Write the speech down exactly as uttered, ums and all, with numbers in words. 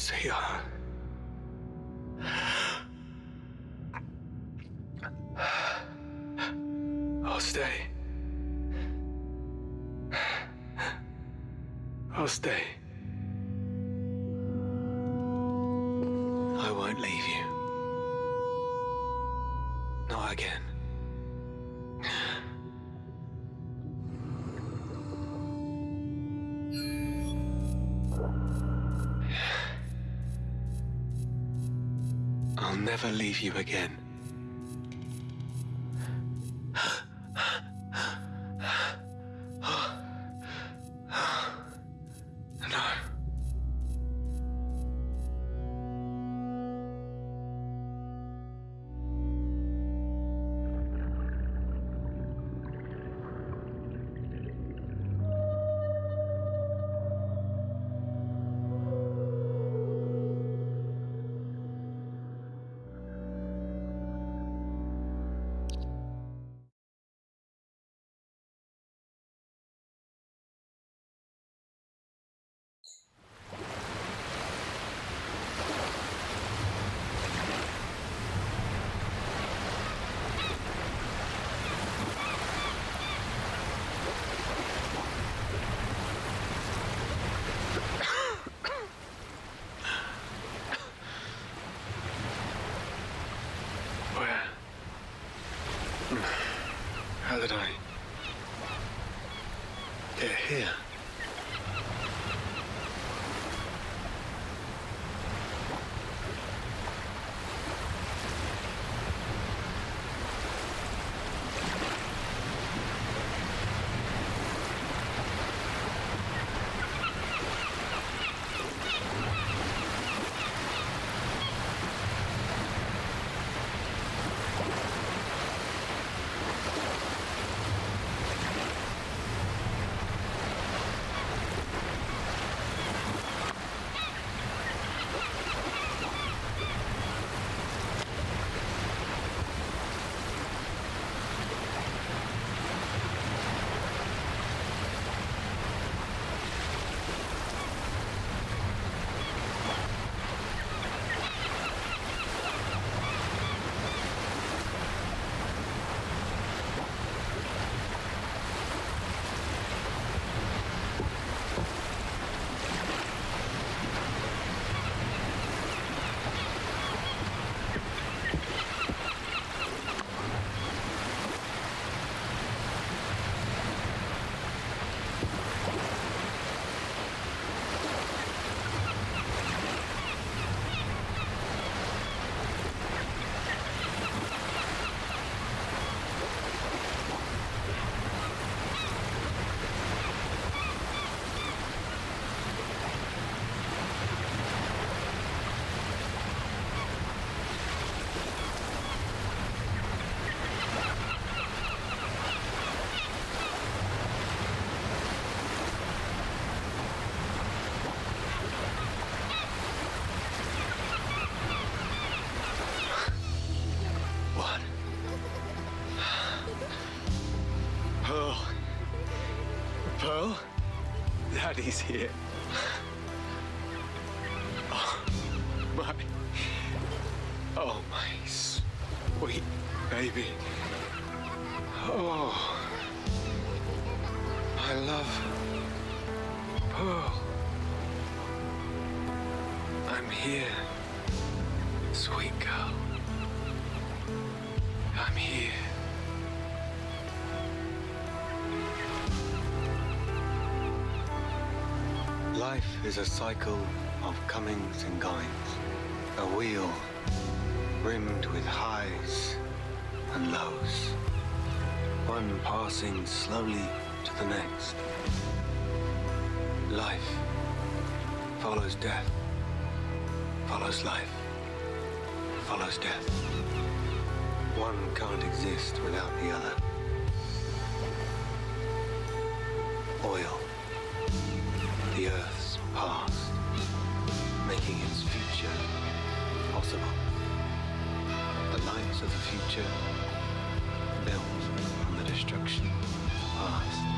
Sweetheart. I'll stay. I'll stay. I won't leave you. Not again. I'll never leave you again. How did I get here? Pearl? Daddy's here. Oh, my... Oh, my sweet baby. Oh, I love Pearl. I'm here, sweet girl. I'm here. Life is a cycle of comings and goings, a wheel rimmed with highs and lows, one passing slowly to the next. Life follows death, follows life, follows death. One can't exist without the other. Oil. The Earth's past, making its future possible. The lights of the future built on the destruction of the past.